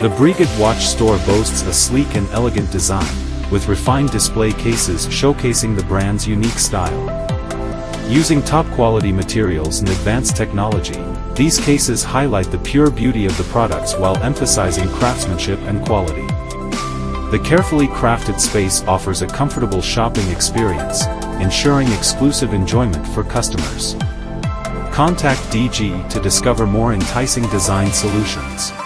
The Breguet watch store boasts a sleek and elegant design, with refined display cases showcasing the brand's unique style. Using top-quality materials and advanced technology, these cases highlight the pure beauty of the products while emphasizing craftsmanship and quality. The carefully crafted space offers a comfortable shopping experience, ensuring exclusive enjoyment for customers. Contact DG to discover more enticing design solutions.